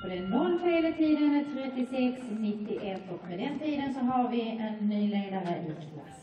Och den non-feletiden är 36,91 och med den tiden så har vi en ny ledare i klass.